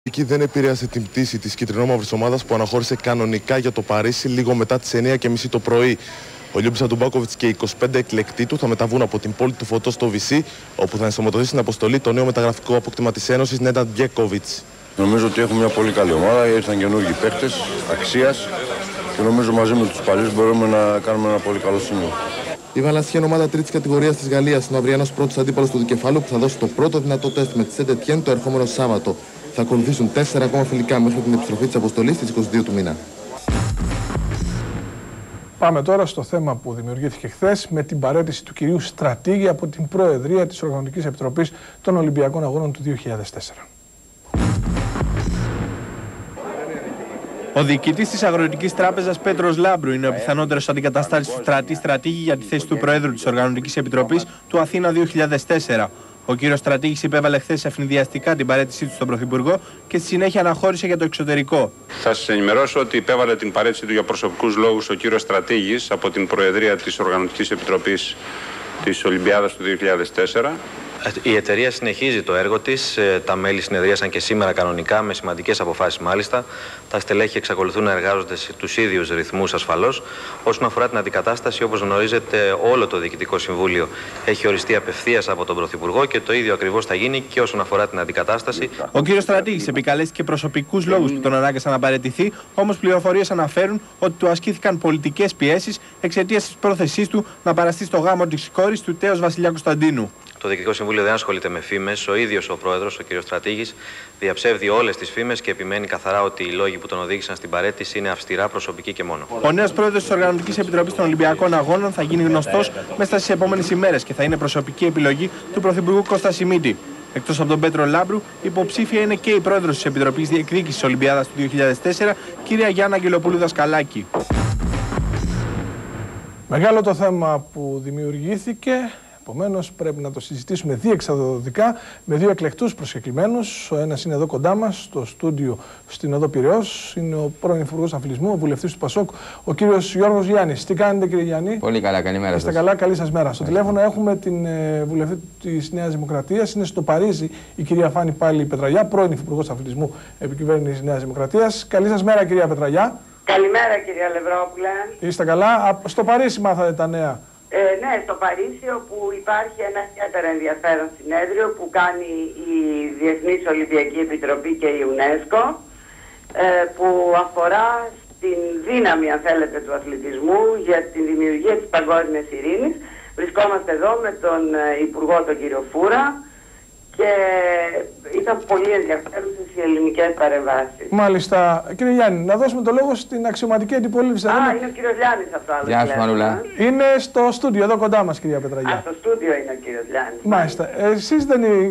Εκεί δεν επηρέασε την πτήση της κυτρινόμαυρης ομάδας που αναχώρησε κανονικά για το Παρίσι λίγο μετά τις 9:30 το πρωί. Ο Λιούμπης Αντουμπάκοβιτς και οι 25 εκλεκτοί του θα μεταβούν από την πόλη του Φωτός στο Βυσί, όπου θα ενσωματωθεί στην αποστολή το νέο μεταγραφικό απόκτημα της Ένωσης, Νέναντ Γκέκοβιτς. Νομίζω ότι έχουμε μια πολύ καλή ομάδα, ήρθαν καινούργιοι παίκτες αξίας και νομίζω μαζί με τους παλιούς μπορούμε να κάνουμε ένα πολύ καλό σημείο. Η Βαλανσιέν, ομάδα τρίτης κατηγορίας της Γαλλίας, είναι ο αυριανός πρώτος αντίπαλος του δικεφάλου που θα δώσει το πρώτο δυνατό τεστ με τη Σεντ Ετιέν το ερχόμενο Σάββατο. Θα ακολουθήσουν 4 ακόμα φιλικά μέχρι την επιστροφή της αποστολής στις 22 του μήνα. Πάμε τώρα στο θέμα που δημιουργήθηκε χθες με την παραίτηση του κυρίου Στρατήγη από την Προεδρία της Οργανωτικής Επιτροπής των Ολυμπιακών Αγώνων του 2004. Ο διοικητής της Αγροτικής Τράπεζας Πέτρος Λάμπρου είναι ο πιθανότερος αντικαταστάτης του Στρατήγη για τη θέση του Προέδρου της Οργανωτικής Επιτροπής του Αθήνα 2004. Ο κύριος Στρατήγης υπέβαλε χθες ευνηδιαστικά την παραίτησή του στον Πρωθυπουργό και στη συνέχεια αναχώρησε για το εξωτερικό. Θα σας ενημερώσω ότι υπέβαλε την παραίτησή του για προσωπικούς λόγους ο κύριος Στρατήγης από την Προεδρία της Οργανωτικής Επιτροπής της Ολυμπιάδας του 2004. Η εταιρεία συνεχίζει το έργο της. Τα μέλη συνεδρίασαν και σήμερα κανονικά, με σημαντικές αποφάσεις μάλιστα. Τα στελέχη εξακολουθούν να εργάζονται σε τους ίδιους ρυθμούς ασφαλώς. Όσον αφορά την αντικατάσταση, όπως γνωρίζετε, όλο το Διοικητικό Συμβούλιο έχει οριστεί απευθείας από τον Πρωθυπουργό και το ίδιο ακριβώς θα γίνει και όσον αφορά την αντικατάσταση. Ο κύριος Στρατήγης επικαλέστηκε προσωπικούς λόγους που τον ανάγκασαν να παραιτηθεί, όμως πληροφορίες αναφέρουν ότι του ασκήθηκαν πολιτικές πιέσεις εξαιτίας της πρόθεσής του να παραστεί στο γάμο της κόρης του τέος Βασιλιά Κωνσταντίνου. Το Διοικητικό Συμβούλιο δεν ασχολείται με φήμες. Ο ίδιος ο πρόεδρος, ο κ. Στρατήγης, διαψεύδει όλες τις φήμες και επιμένει καθαρά ότι οι λόγοι που τον οδήγησαν στην παραίτηση είναι αυστηρά προσωπικοί και μόνο. Ο νέος πρόεδρος της Οργανωτικής Επιτροπής των Ολυμπιακών Αγώνων θα γίνει γνωστός μέσα στις επόμενες ημέρες και θα είναι προσωπική επιλογή του Πρωθυπουργού Κώστα Σιμίτη. Εκτός από τον Πέτρο Λάμπρου, υποψήφια είναι και η πρόεδρος της Επιτροπής Διεκδίκησης Ολυμπιάδας του 2004, κυρία Γιάννα Αγγελοπούλου Δασκαλάκη. Μεγάλο το θέμα που δημιουργήθηκε. Επομένως, πρέπει να το συζητήσουμε διεξοδικά με δύο εκλεκτούς προσκεκλημένους. Ο ένας είναι εδώ κοντά μας, στο στούντιο στην Οδό Πειραιώς. Είναι ο πρώην Υπουργός Αθλητισμού, ο βουλευτής του ΠΑΣΟΚ, ο κύριος Γιώργος Γιάννης. Τι κάνετε, κύριε Γιάννη? Πολύ καλά, καλημέρα σας. Είστε καλά, καλή σας μέρα. Στο τηλέφωνο έχουμε την βουλευτή της Νέας Δημοκρατίας. Είναι στο Παρίσι η κυρία Φάνη πάλι Πετραγιά, πρώην Υπουργός Αθλητισμού επικυβέρνησης Νέας Δημοκρατίας. Καλή σας μέρα, κυρία Πετραγιά. Καλημέρα, κυρία Λευρόπουλε. Είστε καλά? Στο Παρίσι μάθατε τα νέα. Ναι, στο Παρίσι, όπου υπάρχει ένα ιδιαίτερα ενδιαφέρον συνέδριο που κάνει η Διεθνής Ολυμπιακή Επιτροπή και η UNESCO, που αφορά στην δύναμη, αν θέλετε, του αθλητισμού για την δημιουργία της παγκόσμιας ειρήνης. Βρισκόμαστε εδώ με τον Υπουργό, τον κύριο Φούρα, και ήταν πολύ ενδιαφέρουσες οι ελληνικές παρεμβάσεις. Μάλιστα. Κύριε Γιάννη, να δώσουμε το λόγο στην αξιωματική αντιπολίτευση. Είναι ο κύριος Γιάννης αυτό. Γεια σου, Μανούλα. Είναι στο στούντιο, εδώ κοντά μας, κυρία Πετραγιά. Στο στούντιο είναι ο κύριος Γιάννης. Μάλιστα. Εσείς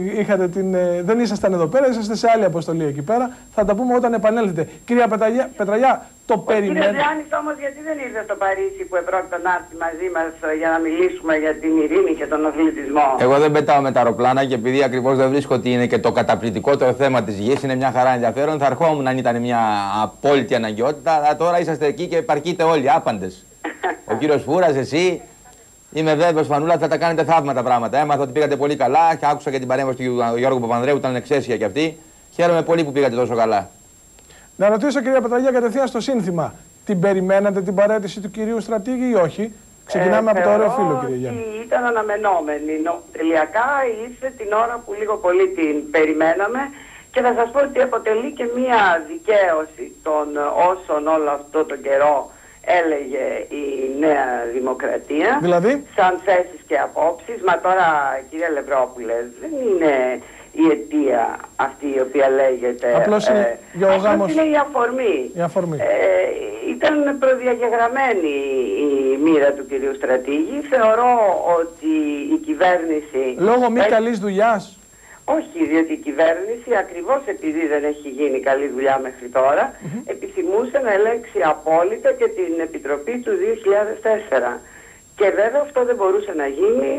δεν ήσασταν εδώ πέρα, είσαστε σε άλλη αποστολή εκεί πέρα. Θα τα πούμε όταν επανέλθετε. Κυρία Πετραγιά, το περιμένετε? Ο κύριος Γιάννης όμως γιατί δεν ήρθε στο Παρίσι που επρόκειτο να έρθει μαζί μας για να μιλήσουμε για την ειρήνη και τον αθλητισμό? Εγώ δεν πετάω με τα αεροπλάνα και επειδή ακριβώς δεν βρίσκω ότι είναι και το καταπληκτικότερο θέμα της γης, είναι μια χαρά ενδιαφέρον, θα ερχόμουν αν ήταν μια απόλυτη αναγκαιότητα, αλλά τώρα είσαστε εκεί και επαρκείτε όλοι, άπαντες. Ο κύριος Φούρας, εσύ, είμαι βέβαιος, Φανούλα, θα τα κάνετε θαύματα πράγματα. Έμαθα ότι πήγατε πολύ καλά και άκουσα και την παρέμβαση του Γιώργου Παπανδρέου, ήταν εξαίσια κι αυτή. Χαίρομαι πολύ που πήγατε τόσο καλά. Να ρωτήσω, κυρία Πετραγιά, κατευθείαν στο σύνθημα. Την περιμένατε την παραίτηση του κυρίου Στρατήγη ή όχι? Ξεκινάμε από το ωραίο φίλο, κύριε Γιάννη. Ήταν αναμενόμενη. Τελικά ήρθε την ώρα που λίγο πολύ την περιμέναμε και θα σας πω ότι αποτελεί και μία δικαίωση των όσων όλο αυτό τον καιρό έλεγε η Νέα Δημοκρατία. Δηλαδή? Σαν θέσεις και απόψεις. Μα τώρα, κύριε Λευρόπουλε, δεν είναι η αιτία αυτή η οποία λέγεται. Απλώς είναι, είναι η αφορμή. Η αφορμή. Ήταν προδιαγεγραμμένη η μοίρα του κυρίου Στρατήγη. Θεωρώ ότι η κυβέρνηση... Λόγω μη καλής δουλειάς? Όχι, διότι η κυβέρνηση, ακριβώς επειδή δεν έχει γίνει καλή δουλειά μέχρι τώρα, επιθυμούσε να ελέγξει απόλυτα και την Επιτροπή του 2004. Και βέβαια αυτό δεν μπορούσε να γίνει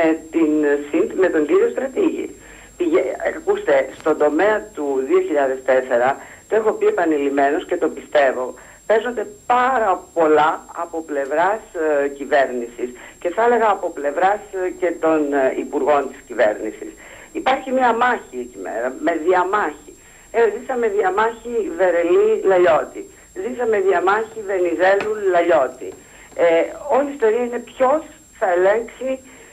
με τον κύριο Στρατήγη. Ακούστε, στον τομέα του 2004, το έχω πει επανειλημμένως και το πιστεύω, παίζονται πάρα πολλά από πλευράς κυβέρνησης και θα έλεγα από πλευράς και των υπουργών της κυβέρνησης. Υπάρχει μια μάχη εκεί μέρα, με διαμάχη. Ζήσαμε διαμάχη Βερελή-Λαλιώτη. Ζήσαμε διαμάχη Βενιζέλου-Λαλιώτη. Όλη η ιστορία είναι ποιος θα ελέγξει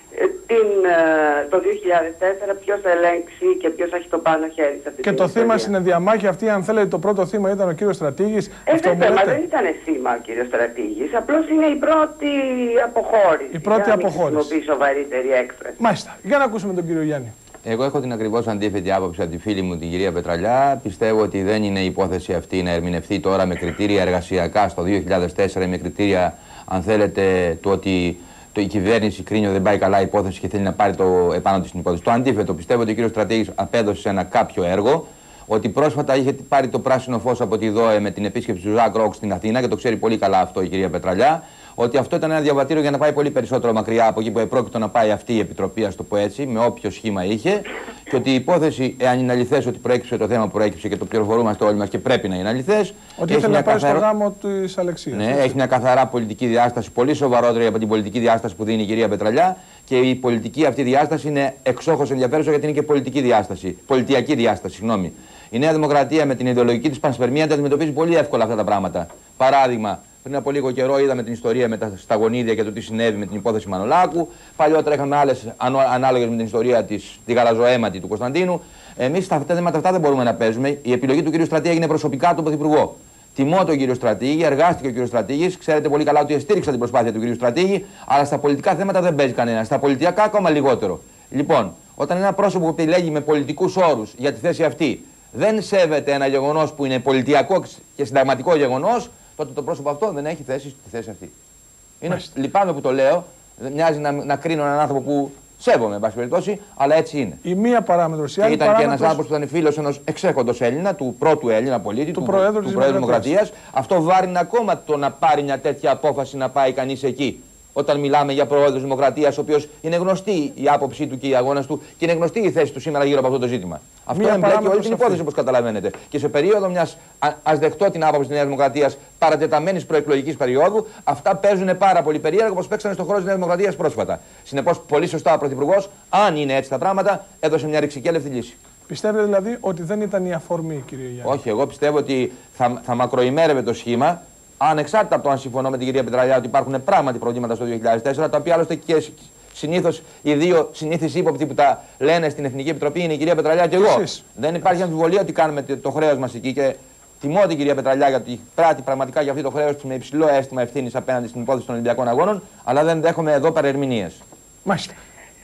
το 2004, ποιος θα ελέγξει και ποιος θα έχει το πάνω χέρι σε αυτή και το θύμα στην διαμάχη αυτή, αν θέλετε, το πρώτο θύμα ήταν ο κύριος Στρατήγης. Δεν ήταν θύμα ο κύριος Στρατήγης, απλώς είναι η πρώτη αποχώρηση. Η πρώτη αποχώρηση. Χρησιμοποιεί σοβαρύτερη έκφραση. Μάλιστα. Για να ακούσουμε τον κύριο Γιάννη. Εγώ έχω την ακριβώς αντίθετη άποψη από τη φίλη μου την κυρία Πετραλιά. Πιστεύω ότι δεν είναι η υπόθεση αυτή να ερμηνευτεί τώρα με κριτήρια εργασιακά στο 2004, με κριτήρια, αν θέλετε, του ότι η κυβέρνηση κρίνει ότι δεν πάει καλά η υπόθεση και θέλει να πάρει επάνω της την υπόθεση. Το αντίθετο, πιστεύω ότι ο κύριος Στρατήγης απέδωσε ένα κάποιο έργο, ότι πρόσφατα είχε πάρει το πράσινο φως από τη ΔΟΕ με την επίσκεψη του Ζακ Ρόκ στην Αθήνα και το ξέρει πολύ καλά αυτό η κυρία Πετραλιά. Ότι αυτό ήταν ένα διαβατήριο για να πάει πολύ περισσότερο μακριά από εκεί που επρόκειτο να πάει αυτή η επιτροπή, α το πω έτσι, με όποιο σχήμα είχε. Και ότι η υπόθεση, εάν είναι αληθές ότι προέκυψε το θέμα που προέκυψε και το πληροφορούμαστε όλοι μας και πρέπει να είναι αληθές. Ότι ήθελε να πάει στο γάμο της Αλεξίας. Ναι, έχει μια καθαρά πολιτική διάσταση, πολύ σοβαρότερη από την πολιτική διάσταση που δίνει η κυρία Πετραλιά. Και η πολιτική αυτή διάσταση είναι εξόχως ενδιαφέρουσα γιατί είναι και πολιτική διάσταση. Πολιτιακή διάσταση, συγγνώμη. Η Νέα Δημοκρατία με την ιδεολογική της πανσπερμία τα αντιμετωπίζει πολύ εύκολα αυτά τα πράγματα. Παράδειγμα. Πριν από λίγο καιρό είδαμε την ιστορία με τα σταγονίδια και το τι συνέβη με την υπόθεση Μανολάκου. Παλιότερα είχαμε άλλες ανάλογες με την ιστορία τη γαλαζοαίματη του Κωνσταντίνου. Εμείς στα θέματα αυτά δεν μπορούμε να παίζουμε. Η επιλογή του κ. Στρατήγη έγινε προσωπικά από τον Πρωθυπουργό. Τιμώ τον κ. Στρατήγη, εργάστηκε ο κ. Στρατήγης. Ξέρετε πολύ καλά ότι στήριξα την προσπάθεια του κ. Στρατήγη, αλλά στα πολιτικά θέματα δεν παίζει κανένα. Στα πολιτικά ακόμα λιγότερο. Λοιπόν, όταν ένα πρόσωπο που επιλέγει με πολιτικούς όρους για τη θέση αυτή δεν σέβεται ένα γεγονός που είναι πολιτιακό και συνταγματικό γεγονός, τότε το πρόσωπο αυτό δεν έχει θέση στη θέση αυτή. Λυπάμαι που το λέω, μοιάζει να κρίνω έναν άνθρωπο που σέβομαι, εν πάση περιπτώσει, αλλά έτσι είναι. Η μία παράμετρος. Ήταν και ένας άνθρωπος που ήταν φίλος ενός εξέχοντος Έλληνα, του πρώτου Έλληνα πολίτη, του Προέδρου της Δημοκρατίας. Αυτό βάρινε ακόμα το να πάρει μια τέτοια απόφαση να πάει κανείς εκεί. Όταν μιλάμε για Πρόεδρο της Δημοκρατίας, ο οποίος είναι γνωστή η άποψή του και η αγώνας του και είναι γνωστή η θέση του σήμερα γύρω από αυτό το ζήτημα. Αυτό εμπλέκει όλη την υπόθεση, όπως καταλαβαίνετε. Και σε περίοδο μιας, ας δεχτώ την άποψη της Νέας Δημοκρατίας, παρατεταμένης προεκλογικής περίοδου, αυτά παίζουν πάρα πολύ περίεργα όπως παίξανε στον χώρο της Νέας Δημοκρατίας πρόσφατα. Συνεπώς, πολύ σωστά ο Πρωθυπουργός, αν είναι έτσι τα πράγματα, έδωσε μια ρηξικέλευτη λύση. Πιστεύετε δηλαδή ότι δεν ήταν η αφορμή, κύριε Γιάννη? Όχι, εγώ πιστεύω ότι θα μακροημέρευε το σχήμα. Ανεξάρτητα από το αν συμφωνώ με την κυρία Πετραλιά ότι υπάρχουν πράγματι προβλήματα στο 2004, τα οποία άλλωστε και συνήθως οι δύο συνήθεις ύποπτοι που τα λένε στην Εθνική Επιτροπή είναι η κυρία Πετραλιά και εγώ. Δεν υπάρχει αμφιβολία ότι κάνουμε το χρέος μας εκεί και τιμώ την κυρία Πετραλιά γιατί πράττει πραγματικά για αυτό το χρέος της με υψηλό αίσθημα ευθύνης απέναντι στην υπόθεση των Ολυμπιακών Αγώνων, αλλά δεν δέχομαι εδώ παρερμηνίες. Μάλιστα.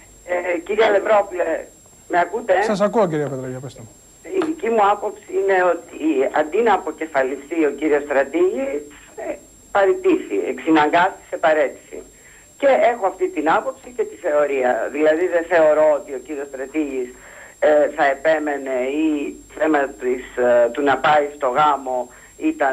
Κυρία Λευρόπουλε, με ακούτε? Σας ακούω, κυρία Πετραλιά, πέστε μου. Η δική μου άποψη είναι ότι αντί να αποκεφαλιστεί ο κύριος Στρατήγης, παραιτήθη, εξυναγκάστησε παρέτηση. Και έχω αυτή την άποψη και τη θεωρία. Δηλαδή δεν θεωρώ ότι ο κύριος Στρατήγης θα επέμενε ή θέμα του να πάει στο γάμο ήταν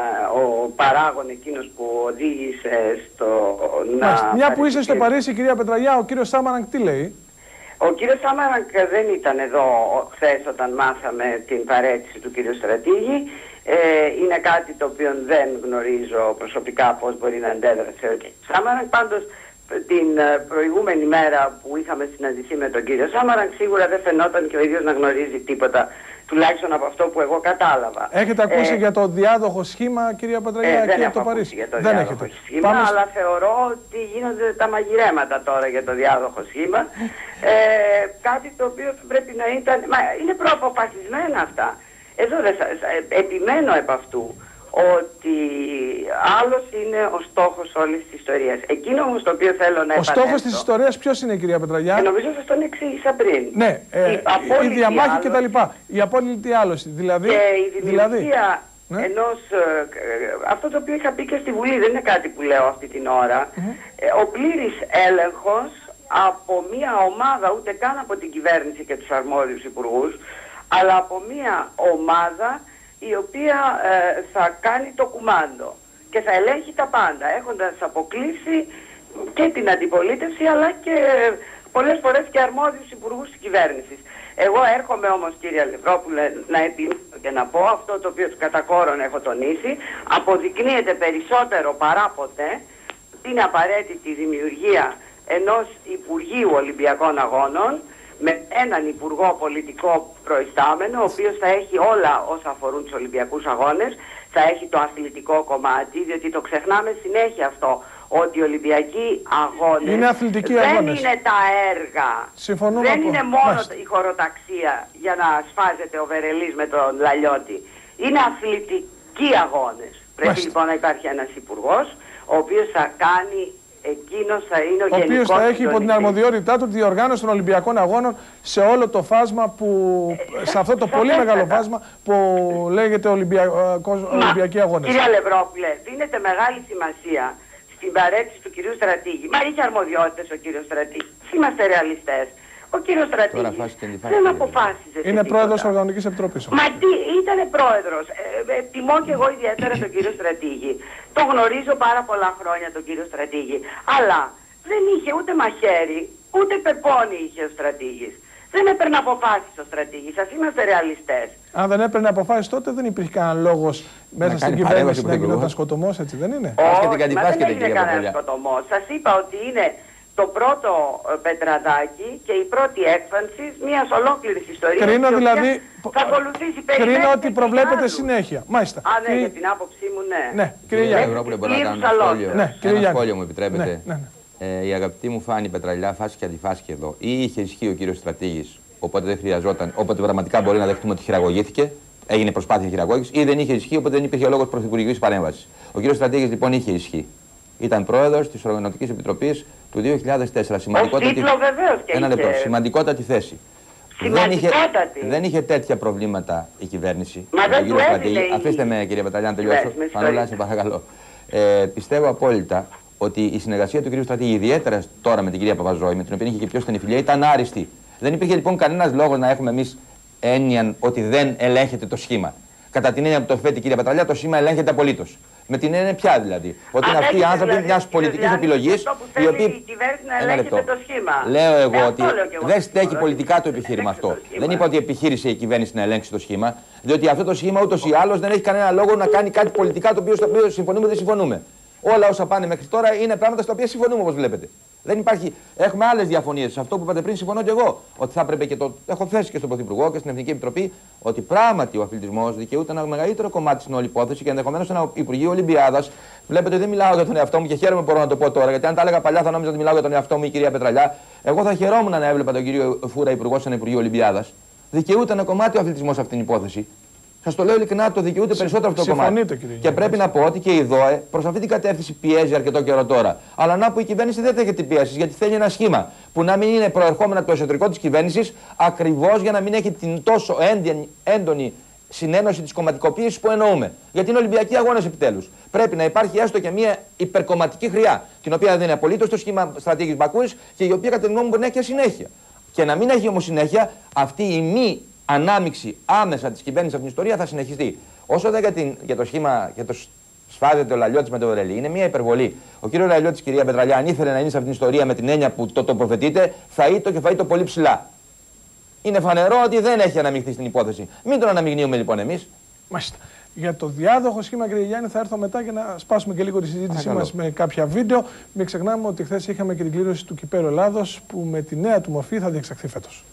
ο παράγων εκείνος που οδήγησε στο να... Μια που είσαι στο Παρίσι, κυρία Πετραλιά, ο κύριος Σάμαρανγκ τι λέει? Ο κύριος Σάμαρανγκ δεν ήταν εδώ χθες όταν μάθαμε την παρέτηση του κύριου Στρατήγη. Είναι κάτι το οποίο δεν γνωρίζω προσωπικά πώς μπορεί να αντέδρασε ο κύριος Σάμαρανγκ. Πάντως την προηγούμενη μέρα που είχαμε συναντηθεί με τον κύριο Σάμαρανγκ σίγουρα δεν φαινόταν και ο ίδιος να γνωρίζει τίποτα, τουλάχιστον από αυτό που εγώ κατάλαβα. Έχετε ακούσει για το διάδοχο σχήμα, κυρία Πετραλιά, εκεί από το Παρίσι? Για το διάδοχο σχήμα, αλλά θεωρώ ότι γίνονται τα μαγειρέματα τώρα για το διάδοχο σχήμα. Κάτι το οποίο πρέπει να ήταν... Μα είναι προαποφασισμένα αυτά. Εδώ επιμένω επ' αυτού ότι άλλος είναι ο στόχος όλης της ιστορίας. Εκείνο όμως το οποίο θέλω να επανέλθω... Ο στόχος της ιστορίας ποιος είναι, κυρία Πετραλιά? Νομίζω σας τον εξήγησα πριν. Ναι, η διαμάχη και τα λοιπά. Η απόλυτη άλωση. Δηλαδή, και η δημιουργία ενός... αυτό το οποίο είχα πει και στη Βουλή, δεν είναι κάτι που λέω αυτή την ώρα. Ο πλήρης έλεγχος από μια ομάδα, ούτε καν από την κυβέρνηση και τους αρμόδιους υπουργούς, αλλά από μια ομάδα η οποία θα κάνει το κουμάντο και θα ελέγχει τα πάντα, έχοντας αποκλείσει και την αντιπολίτευση αλλά και πολλές φορές και αρμόδιους υπουργούς της κυβέρνησης. Εγώ έρχομαι όμως, κύριε Λευρόπουλε, να επιμείνω και να πω αυτό το οποίο κατά κόρον έχω τονίσει, αποδεικνύεται περισσότερο παρά ποτέ την απαραίτητη δημιουργία ενός Υπουργείου Ολυμπιακών Αγώνων με έναν υπουργό πολιτικό προϊστάμενο, ο οποίος θα έχει όλα όσα αφορούν τους Ολυμπιακούς Αγώνες, θα έχει το αθλητικό κομμάτι, διότι το ξεχνάμε συνέχεια αυτό, ότι οι Ολυμπιακοί Αγώνες δεν είναι τα έργα, δεν είναι μόνο η χωροταξία για να σφάζεται ο Βερελής με τον Λαλιώτη, είναι αθλητικοί αγώνες. Πρέπει λοιπόν να υπάρχει ένας υπουργός, ο οποίος θα κάνει, εκείνος θα είναι ο γενικός, ο οποίος θα έχει υπό την αρμοδιότητά του τη διοργάνωση των Ολυμπιακών Αγώνων σε όλο το φάσμα που, σε αυτό το πολύ μεγάλο φάσμα που λέγεται Ολυμπιακοί Αγώνες. Κύριε Λευρόπουλε, δίνεται μεγάλη σημασία στην παρέτηση του κυρίου Στρατήγη. Μα είχε αρμοδιότητες ο κύριος Στρατήγης. Είμαστε ρεαλιστές. Ο κύριος Στρατήγης δεν αποφάσιζε. Είναι πρόεδρος Οργανωτικής Επιτροπής. Μα τι, ήτανε πρόεδρος. Τιμώ και εγώ ιδιαίτερα τον κύριο Στρατήγη. Το γνωρίζω πάρα πολλά χρόνια τον κύριο Στρατήγη. Αλλά δεν είχε ούτε μαχαίρι, ούτε πεπόνι είχε ο Στρατήγης. Δεν έπαιρνε αποφάσεις ο Στρατήγης. Ας είμαστε ρεαλιστές. Αν δεν έπαιρνε αποφάσεις τότε δεν υπήρχε κανένα λόγος μέσα στην κυβέρνηση να γινόταν σκοτωμός, έτσι δεν είναι? Όχι, μα δεν έγινε κανένα σκοτωμός. Σας είπα ότι είναι το πρώτο πετραδάκι και η πρώτη έκφανση μιας ολόκληρης ιστορίας. Κρίνω δηλαδή, θα ακολουθήσει κρίνω ότι προβλέπεται συνέχεια. Μάλιστα. Α, ναι, για την άποψή μου, ναι. Ναι, κύριε Γιάννη. Ένα σχόλιο μου επιτρέπετε. Η αγαπητή μου Φάνη Πετραλιά, φάση και αντιφάση εδώ. Ή είχε ισχύει ο κύριος Στρατήγης, οπότε δεν χρειαζόταν, όποτε πραγματικά μπορεί να δεχτούμε ότι χειραγωγήθηκε, έγινε προσπάθεια χειραγώγησης, ή δεν είχε ισχύει, οπότε δεν υπήρχε λόγος πρωθυπουργικής παρέμβασης. Ο κύριος Στρατήγης λοιπόν είχε ισχύει. Ήταν πρόεδρος της Οργανωτικής Επιτροπής του 2004. Σημαντικότατη θέση. Δεν είχε τέτοια προβλήματα η κυβέρνηση. Αφήστε με, κύριε Πετραλιά, να τελειώσω. Φανούλα, σε παρακαλώ. Πιστεύω απόλυτα ότι η συνεργασία του κ. Στρατήγη, ιδιαίτερα τώρα με την κυρία Παπαζόη, με την οποία είχε και πιο στενή φιλία, ήταν άριστη. Δεν υπήρχε λοιπόν κανένας λόγος να έχουμε εμείς έννοια ότι δεν ελέγχεται το σχήμα. Κατά την έννοια που το θέτει η κυρία Πετραλιά, το σχήμα ελέγχεται απολύτως. Με την έννοια ποια δηλαδή? Ότι είναι αυτοί οι άνθρωποι μιας πολιτικής επιλογής, οι οποίοι. Ένα λεπτό. Λέω εγώ ότι δεν στέκει πολιτικά το επιχείρημα αυτό. Δεν είπα ότι επιχείρησε η κυβέρνηση να ελέγξει το σχήμα, διότι αυτό το σχήμα ούτως ή άλλως δεν έχει κανένα λόγο να κάνει κάτι πολιτικά το οποίο συμφωνούμε ή δεν συμφωνούμε. Όλα όσα πάνε μέχρι τώρα είναι πράγματα στα οποία συμφωνούμε, όπως βλέπετε. Δεν υπάρχει. Έχουμε άλλες διαφωνίες. Σε αυτό που είπατε πριν, συμφωνώ και εγώ. Ότι θα έπρεπε και το. Έχω θέσει και στον Πρωθυπουργό και στην Εθνική Επιτροπή ότι πράγματι ο αθλητισμός δικαιούται ένα μεγαλύτερο κομμάτι στην όλη υπόθεση και ενδεχομένως ένα Υπουργείο Ολυμπιάδας. Βλέπετε ότι δεν μιλάω για τον εαυτό μου και χαίρομαι που μπορώ να το πω τώρα. Γιατί αν τα έλεγα παλιά θα νόμιζα ότι μιλάω για τον εαυτό μου η κυρία Πετραλιά. Εγώ θα χαιρόμουν να έβλεπα τον κύριο Φούρα υπουργό σε ένα Υπουργείο Ολυμπιάδας. Δικαιούται ένα κομμάτι ο αθλητισμός σε αυτήν την υπόθεση. Σας το λέω ειλικρινά, το δικαιούται περισσότερο αυτό το κομμάτι. Και πρέπει να πω ότι και η ΔΟΕ προς αυτή την κατεύθυνση πιέζει αρκετό καιρό τώρα. Αλλά να που η κυβέρνηση δεν δέχεται πιέσεις, γιατί θέλει ένα σχήμα που να μην είναι προερχόμενο από το εσωτερικό της κυβέρνησης, ακριβώς για να μην έχει την τόσο έντονη συνένωση της κομματικοποίησης που εννοούμε. Γιατί είναι Ολυμπιακοί Αγώνες επιτέλους. Πρέπει να υπάρχει έστω και μια υπερκομματική χρειά, την οποία δεν είναι απολύτως το σχήμα Στρατήγης Μπακούρης και η οποία κατά τη γνώμη μου μπορεί να έχει και συνέχεια. Και να μην έχει όμως συνέχεια αυτή η μη ανάμειξη άμεσα της κυβέρνησης από την ιστορία θα συνεχιστεί. Όσο δεν για το σχήμα και το σφάζεται ο Λαλιώτης με το Βερελή, είναι μια υπερβολή. Ο κύριος Λαλιώτης, κυρία Πετραλιά, αν ήθελε να είναι σε αυτήν την ιστορία με την έννοια που το τοποθετείτε, θα ήτο και θα ήτο πολύ ψηλά. Είναι φανερό ότι δεν έχει αναμειχθεί στην υπόθεση. Μην τον αναμειγνύουμε λοιπόν εμείς. Μάλιστα. Για το διάδοχο σχήμα, κύριε Γιάννη, θα έρθω μετά για να σπάσουμε και λίγο τη συζήτησή μας με κάποια βίντεο. Μην ξεχνάμε ότι χθες είχαμε και την κλήρωση του Κυπέλλου Ελλάδος που με τη νέα του μορφή θα διεξαχθεί φέτος.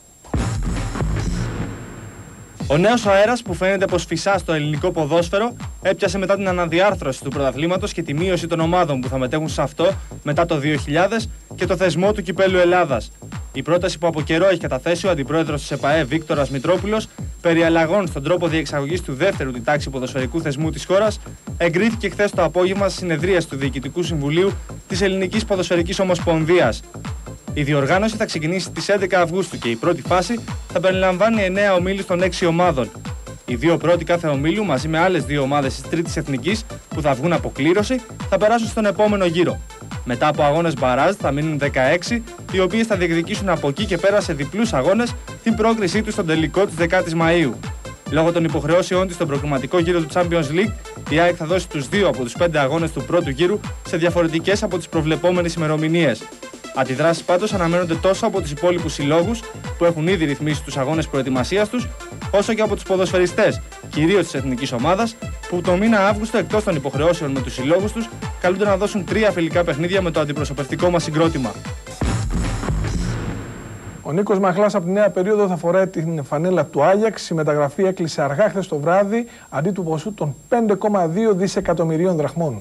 Ο νέος αέρας που φαίνεται πως φυσά στο ελληνικό ποδόσφαιρο έπιασε μετά την αναδιάρθρωση του πρωταθλήματος και τη μείωση των ομάδων που θα μετέχουν σε αυτό μετά το 2000 και το θεσμό του Κυπέλλου Ελλάδας. Η πρόταση που από καιρό έχει καταθέσει ο αντιπρόεδρος της ΕΠΑΕ Βίκτορας Μητρόπουλος περί αλλαγών στον τρόπο διεξαγωγής του δεύτερου την τάξη ποδοσφαιρικού θεσμού της χώρας εγκρίθηκε χθες το απόγευμα στη συνεδρίαση του Διοικητικού Συμβουλίου της Ελληνικής Ποδοσφαιρικής Ομοσπονδίας. Η διοργάνωση θα ξεκινήσει στις 11 Αυγούστου και η πρώτη φάση θα περιλαμβάνει 9 ομίλους των 6 ομάδων. Οι δύο πρώτοι κάθε ομίλου μαζί με άλλες 2 ομάδες της τρίτης εθνικής που θα βγουν από κλήρωση θα περάσουν στον επόμενο γύρο. Μετά από αγώνες μπαράζ θα μείνουν 16, οι οποίες θα διεκδικήσουν από εκεί και πέρα σε διπλούς αγώνες την πρόκρισή τους στον τελικό της 10ης Μαΐου. Λόγω των υποχρεώσεών της στον προκριματικό γύρο του Champions League, η ΑΕΚ θα δώσει τους 2 από τους 5 αγώνες του πρώτου γύρου σε διαφορετικές από τις προβλεπόμενες ημερομηνίες. Αντιδράσεις πάντως αναμένονται τόσο από τους υπόλοιπους συλλόγους που έχουν ήδη ρυθμίσει τους αγώνες προετοιμασίας τους, όσο και από τους ποδοσφαιριστές, κυρίως της εθνικής ομάδας, που το μήνα Αύγουστο εκτός των υποχρεώσεων με τους συλλόγους τους, καλούνται να δώσουν 3 φιλικά παιχνίδια με το αντιπροσωπευτικό μας συγκρότημα. Ο Νίκος Μαχλάς από τη νέα περίοδο θα φοράει την φανέλα του Άγιαξ. Η μεταγραφή έκλεισε αργά χθες το βράδυ αντί του ποσού των 5,2 δισεκατομμυρίων δραχμών.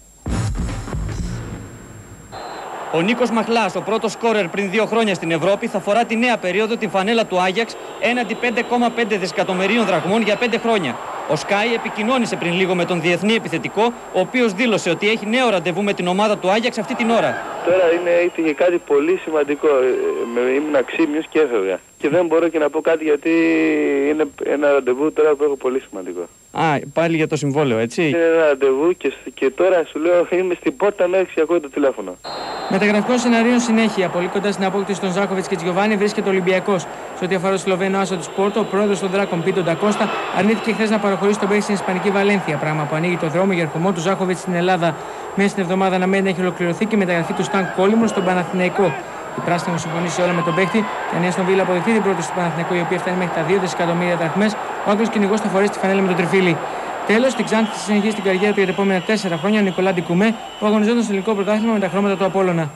Ο Νίκος Μαχλάς, ο πρώτος σκόρερ πριν 2 χρόνια στην Ευρώπη, θα φορά τη νέα περίοδο την φανέλα του Άγιαξ έναντι 5,5 δισεκατομμυρίων δραχμών για 5 χρόνια. Ο Sky επικοινώνησε πριν λίγο με τον διεθνή επιθετικό, ο οποίος δήλωσε ότι έχει νέο ραντεβού με την ομάδα του Άγιαξ αυτή την ώρα. Τώρα ήρθε κάτι πολύ σημαντικό. Ήμουν αξίμιος και έφευγα. Και δεν μπορώ και να πω κάτι γιατί είναι ένα ραντεβού τώρα που έχω πολύ σημαντικό. Α, πάλι για το συμβόλαιο, έτσι. Είναι ένα ραντεβού και τώρα σου λέω είμαι στην πόρτα να έρθει ακούω το τηλέφωνο. Μεταγραφικών σεναρίων συνέχεια. Πολύ κοντά στην απόκτηση των Ζάκοβιτς και Τζιοβάνι βρίσκεται ο Ολυμπιακός. Σε ό,τι αφορά το Σλοβαίνο άσο του Πόρτο, ο πρόεδρος των Δράκων Πίντο Ντακώστα αρνήθηκε χθες να παραχωρήσει τον παίκτη στην Ισπανική Βαλένθια. Πράγμα που ανοίγει το δρόμο για ερχομό του Ζάκοβιτς στην Ελλάδα. Μέσα στην εβδομάδα αναμένει να έχει ολοκληρωθεί και η μεταγραφή του Σταν Κόλυμου στον Παναθηναϊκό. Οι πράσινοι έχουν συμφωνήσει όλα με τον παίκτη και αν η Αστον Βίλα αποδεχτεί την πρόταση του Παναθηναϊκού, η οποία φτάνει μέχρι τα 2 δισεκατομμύρια δραχμές, ο Άγγλος κυνηγός θα φορέσει τη φανέλα με τον τριφύλι. Τέλος, στην Ξάνθη θα συνεχίσει την καριέρα του για τα επόμενα 4 χρόνια ο Νικολά Ντικουμέ, που αγωνιζόταν στο ελληνικό πρωτάθλημα με τα χρώματα του Απόλλωνα.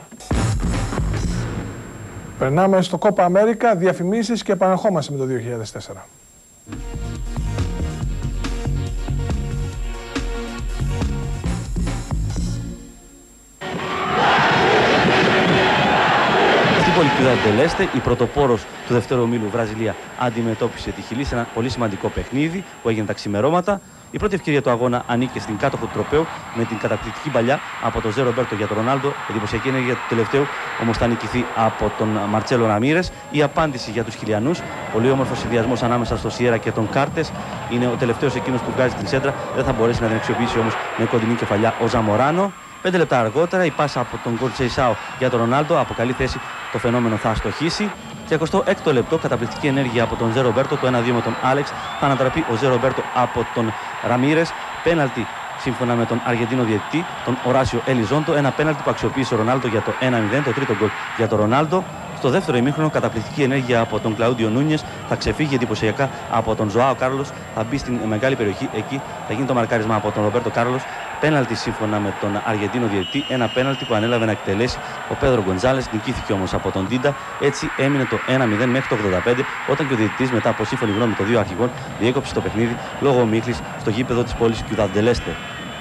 Περνάμε στο Κόπα Αμέρικα, διαφημίσεις και επαναρχόμαστε με το 2004. Τελέστε, η πρωτοπόρος του δεύτερου ομίλου Βραζιλία αντιμετώπισε τη Χιλή σε ένα πολύ σημαντικό παιχνίδι που έγινε τα ξημερώματα. Η πρώτη ευκαιρία του αγώνα ανήκε στην κάτοχο του τροπαίου με την καταπληκτική παλιά από τον Ζε Ρομπέρτο για τον Ρονάλντο. Εντυπωσιακή ενέργεια του τελευταίου όμως θα νικηθεί από τον Μαρτσέλο Ραμίρες. Η απάντηση για τους Χιλιανούς, πολύ όμορφος συνδυασμός ανάμεσα στο Σιέρα και τον Κάρτες. Είναι ο τελευταίος εκείνος που βγάζει την σέντρα. Δεν θα μπορέσει να την αξιοποιήσει όμως με κοντινή κεφαλιά ο Ζαμοράνο. 5 λεπτά αργότερα η πάσα από τον Κοντσεϊσάο για τον Ρονάλντο. Από καλή θέση το φαινόμενο θα αστοχίσει. 36ο λεπτό, καταπληκτική ενέργεια από τον Ζε Ρομπέρτο. Το 1-2 με τον Άλεξ. Θα ανατραπεί ο Ζε Ρομπέρτο από τον Ραμίρες. Πέναλτι σύμφωνα με τον Αργεντίνο διαιτητή, τον Οράσιο Ελιζόντο. Ένα πέναλτι που αξιοποίησε ο Ρονάλντο για το 1-0, το τρίτο γκολ για τον Ρονάλντο. Στο δεύτερο ημίχρονο, καταπληκτική ενέργεια από τον Κλαούντιο Νούνιες. Θα ξεφύγει εντυπωσιακά από τον Ζωάο Κάρλος. Θα μπει στην μεγάλη περιοχή. Εκεί θα γίνει το μαρκάρισμα από τον Ρομπέρτο Κάρλος. Πέναλτι σύμφωνα με τον Αργεντίνο διαιτητή. Ένα πέναλτι που ανέλαβε να εκτελέσει ο Πέδρο Γκοντζάλες. Νικήθηκε όμως από τον Ντίντα. Έτσι έμεινε το 1-0 μέχρι το 85. Όταν και ο διαιτητής, μετά από σύμφωνη γνώμη των δύο αρχηγών, διέκοψε το παιχνίδι λόγω ομίχλης στο γήπεδο της πόλης Ciudad del Este.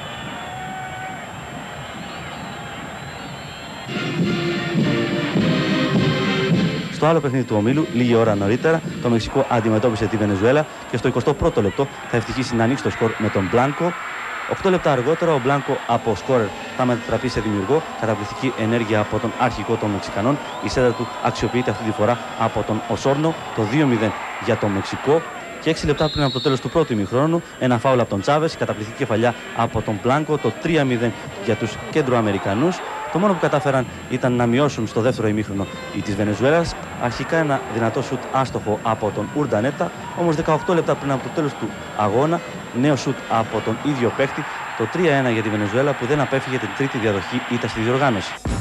Στο άλλο παιχνίδι του ομίλου, λίγη ώρα νωρίτερα, το Μεξικό αντιμετώπισε τη Βενεζουέλα και στο 21ο λεπτό θα ευτυχήσει να ανοίξει το σκορ με τον Μπλάνκο. 8 λεπτά αργότερα ο Μπλάνκο από σκόρερ θα μετατραπεί σε δημιουργό. Καταπληκτική ενέργεια από τον αρχηγό των Μεξικανών. Η σέντρα του αξιοποιείται αυτή τη φορά από τον Οσόρνο. Το 2-0 για το Μεξικό. Και 6 λεπτά πριν από το τέλος του πρώτου ημιχρόνου, ένα φάουλ από τον Τσάβες, καταπληκτική κεφαλιά από τον Μπλάνκο. Το 3-0 για τους Κέντροαμερικανούς. Το μόνο που κατάφεραν ήταν να μειώσουν στο δεύτερο ημίχρονο της Βενεζουέλας. Αρχικά ένα δυνατό σουτ άστοχο από τον Ουρντανέτα. Όμως 18 λεπτά πριν από το τέλος του αγώνα, νέο σουτ από τον ίδιο παίκτη. Το 3-1 για τη Βενεζουέλα που δεν απέφυγε την τρίτη διαδοχή ήττα στη διοργάνωση.